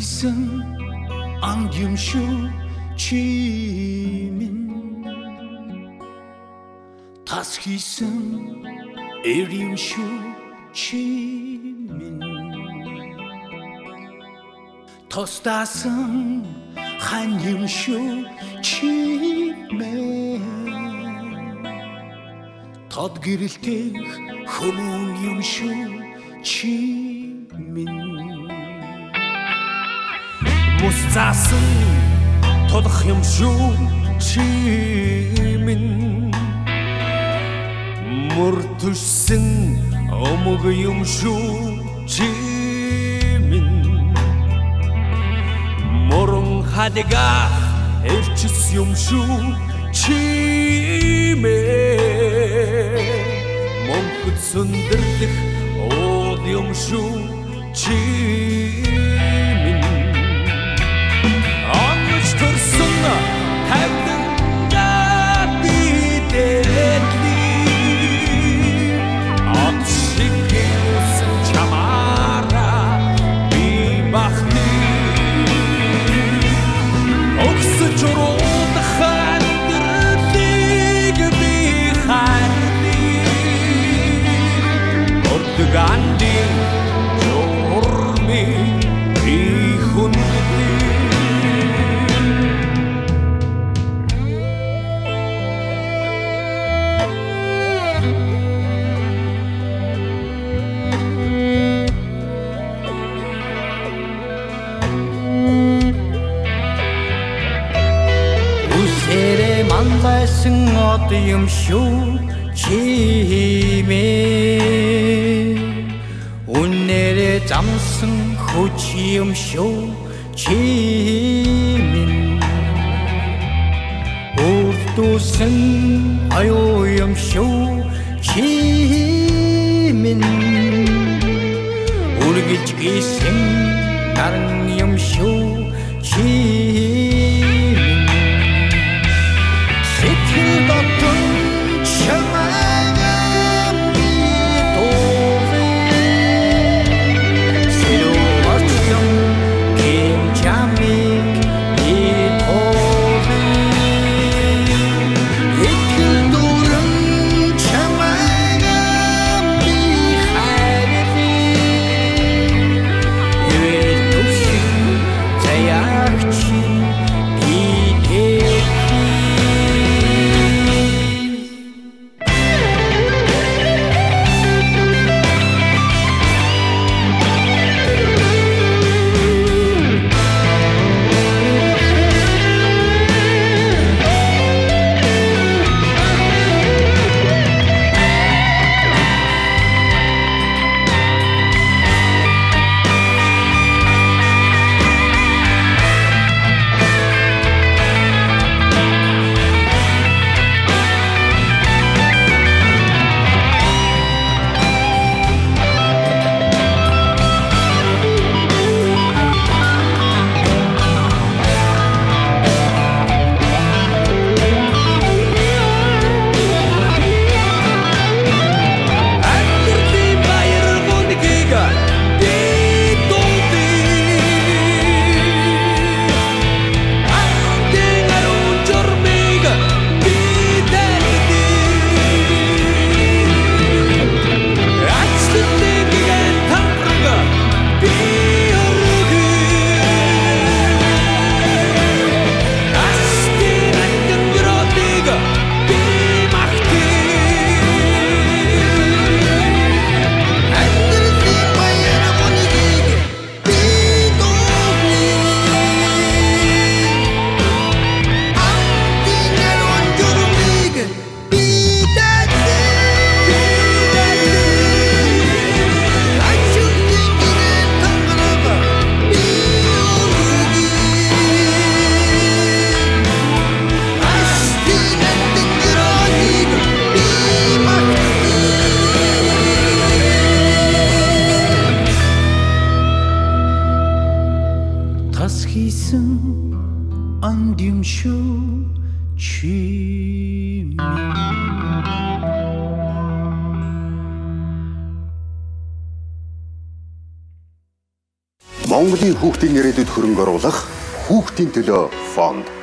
хийсэн анд юм шүү чи минь тас хийсэн эр юм шүү чи минь тостасан хан юм шүү чи минь тод гэрэлтэх хүмүүн юм шүү чи минь мус заасан тулах юм шүү чи минь мөртөсөн омог юм шүү чи минь морон хадга эрчс юм шүү чи минь монхот сүндэрлэх ууд юм шүү чи Gandhi, Jormi, Ihundi. Usere manlaysan odum şu çime. Unere 잠슨 호치음 쇼 지민 우두슨 아요염 쇼 지민 우르기치기생 나른염 쇼 지민 세틀 같은 샤마 안dim şu çimin Монголын хүүхдийн ирээдүйд хөрөнгө оруулах хүүхдийн төлөө фонд.